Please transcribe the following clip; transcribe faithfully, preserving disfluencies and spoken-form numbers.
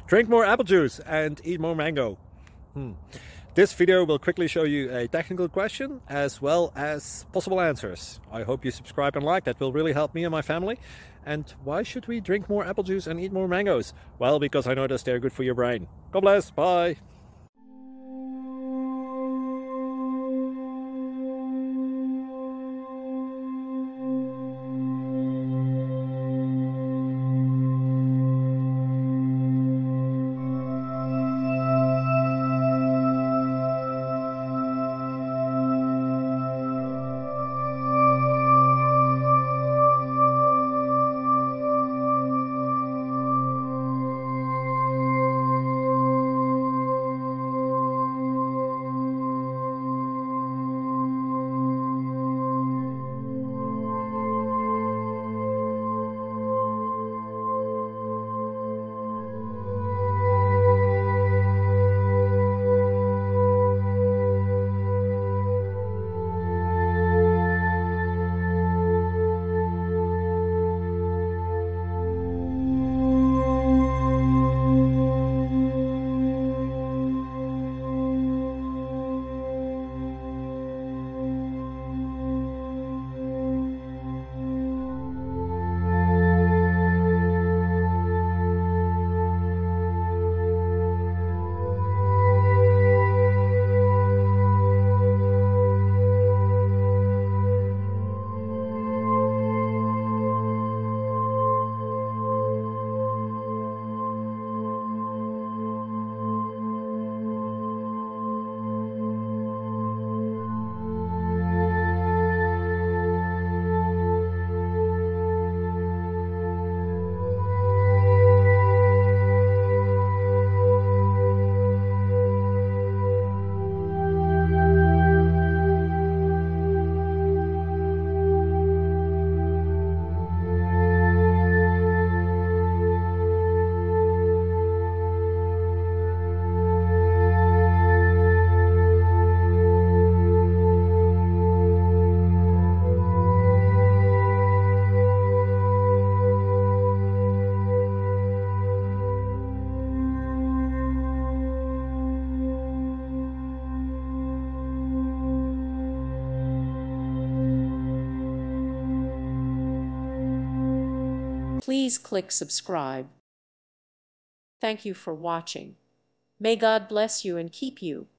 Drink more apple juice and eat more mango. Hmm. This video will quickly show you a technical question as well as possible answers. I hope you subscribe and like, that will really help me and my family. And why should we drink more apple juice and eat more mangoes? Well, because I noticed they're good for your brain. God bless, bye! Please click subscribe. Thank you for watching. May God bless you and keep you.